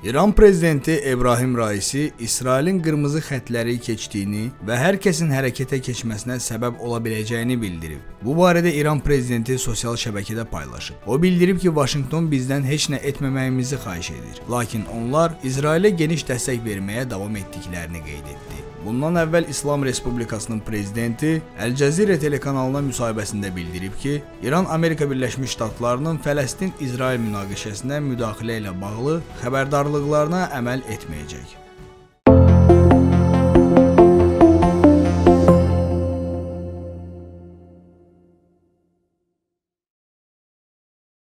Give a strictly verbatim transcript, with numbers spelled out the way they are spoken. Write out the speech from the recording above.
İran prezidenti İbrahim Raisi İsrailin qırmızı xətləri keçdiyini və hər kəsin hərəkətə keçməsinə səbəb ola biləcəyini bildirib. Bu barədə İran prezidenti sosial şəbəkədə paylaşıb. O bildirib ki, Vaşinqton bizdən heç nə etməməyimizi xahiş edir. Lakin onlar İsrailə geniş dəstək verməyə davam etdiklərini qeyd etdi. Bundan əvvəl İslam Respublikasının prezidenti Əl Cəzirə telekanalına müsahibəsində bildirib ki, İran Amerika Birləşmiş Ştatlarının Fələstin-İsrail münaqişəsinə müdaxilə ilə bağlı xəbərdarlıqlarına əməl etməyəcək.